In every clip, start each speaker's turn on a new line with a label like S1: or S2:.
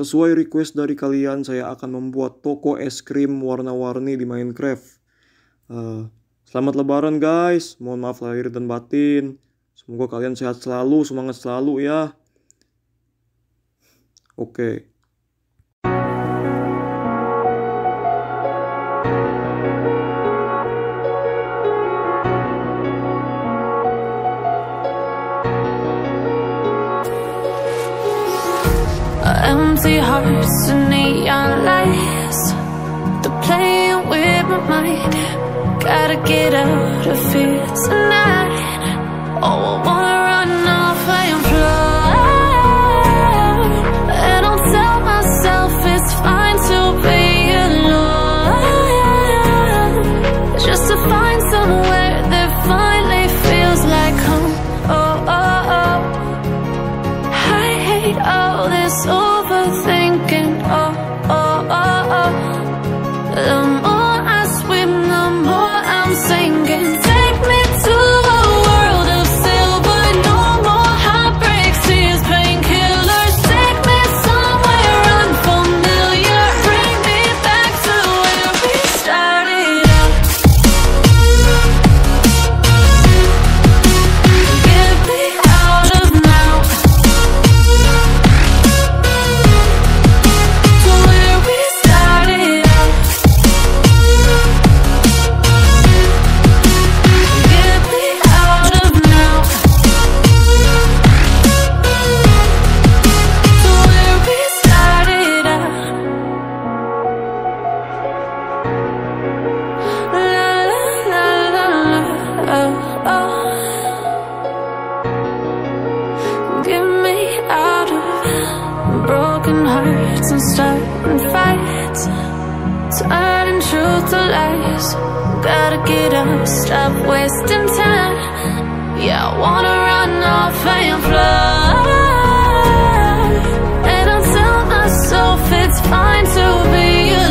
S1: Sesuai request dari kalian, saya akan membuat toko es krim warna-warni di Minecraft. Selamat Lebaran guys, mohon maaf lahir dan batin. Semoga kalian sehat selalu, semangat selalu ya. Oke.
S2: Empty hearts and neon lights, they're playing with my mind. Gotta get out of here tonight. Oh, I wanna run off and fly, and I'll tell myself it's fine to be alone, just to find somewhere that finally feels like home. Oh, oh, oh. I hate all this overthinking. Oh, oh, oh, oh. The more I swim, the more I'm sinking. Take me to a world of silver. No more heartbreaks, tears, painkillers. Take me somewhere unfamiliar. Bring me back to where we started out. Get me out of now, to where we started out. Get me out of now, to where we started out. La la la la la, oh, oh. Get me out of broken hearts and starting fights, turning truth to lies. Gotta get up, stop wasting time. Yeah, I wanna run off and fly, and I'll tell myself it's fine to be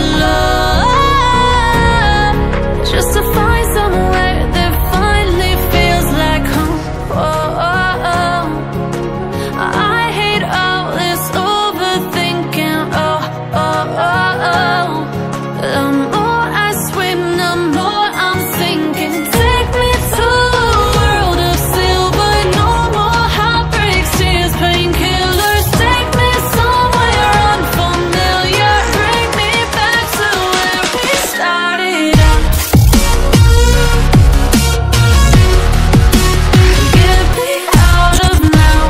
S2: alone, just to find somewhere that finally feels like home. Oh, oh, oh. I hate all this overthinking. Oh, oh, oh, oh. The more I swim, the more I'm sinking. Take me to a world of silver. No more heartbreaks, tears, painkillers. Take me somewhere unfamiliar. Bring me back to where we started out. Get me out of now,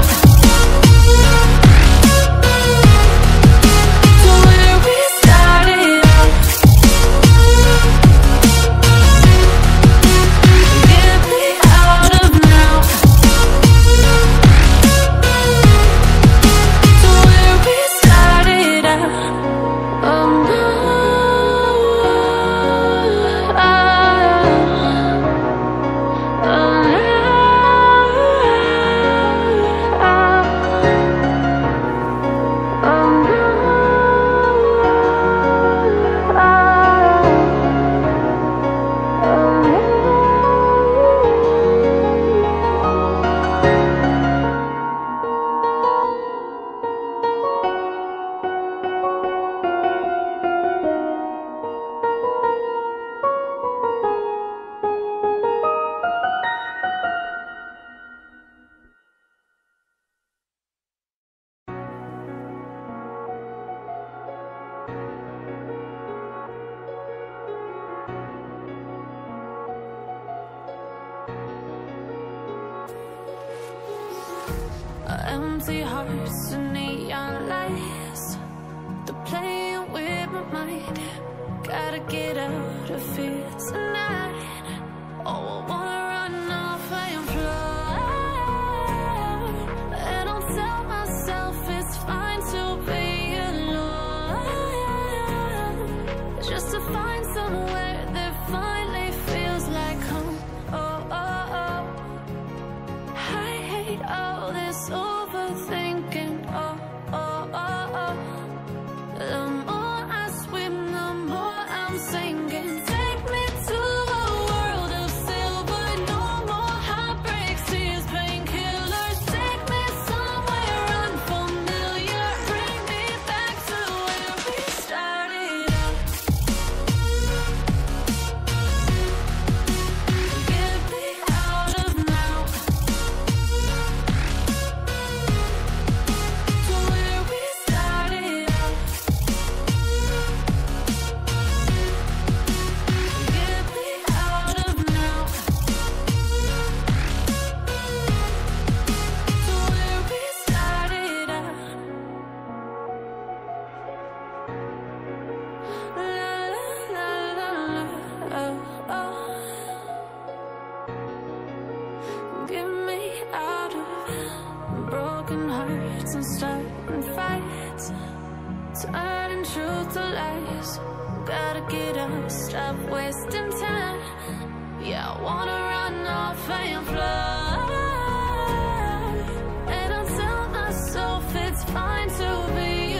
S2: to where we started out. Get me out of now, to where we started out. Oh no, empty hearts and neon lights, they're playing with my mind. Gotta get out of here tonight. Oh, I wanna run off and fly, and I'll tell myself it's fine to be alone, just to find somewhere that finally feels like home. Oh, oh, oh. I hate all this overthinking. Oh, oh, oh, oh. The more I swim, the more I'm sinking. Take me to a world of silver. No more heartbreaks, stop wasting time. Yeah, I wanna run off and fly. And I'll tell myself it's fine to be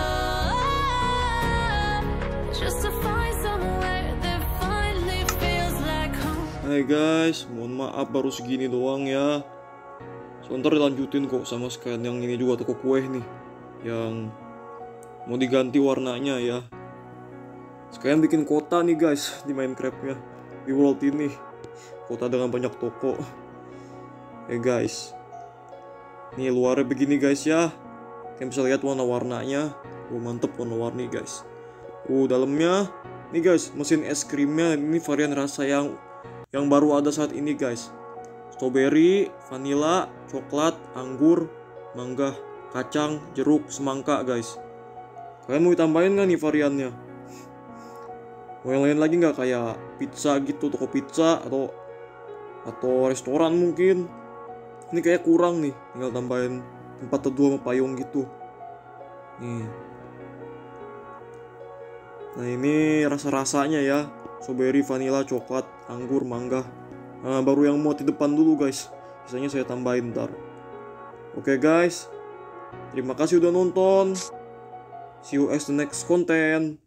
S2: alone, just to find somewhere that finally feels like home.
S1: Hai guys, mohon maaf baru segini doang ya. Sebentar dilanjutin kok sama sekalian yang ini juga, toko kue nih, yang mau diganti warnanya ya. Sekalian bikin kota nih guys di Minecraft-nya, di world ini. Kota dengan banyak toko. Guys, nih luarnya begini guys ya. Kalian bisa lihat warna-warnanya. Mantep warna-warni guys. Dalamnya nih guys, mesin es krimnya. Ini varian rasa yang baru ada saat ini guys. Strawberry, vanilla, coklat, anggur, mangga, kacang, jeruk, semangka guys. Kalian mau ditambahin nggak nih variannya? Mau yang lain lagi nggak, kayak pizza gitu, toko pizza atau restoran mungkin? Ini kayak kurang nih, tinggal tambahin tempat teduh sama payung gitu. Nih. Nah ini rasa-rasanya ya, strawberry, vanilla, coklat, anggur, mangga. Nah, baru yang muat di depan dulu guys, sisanya saya tambahin ntar. Oke guys, terima kasih udah nonton. See you as the next content.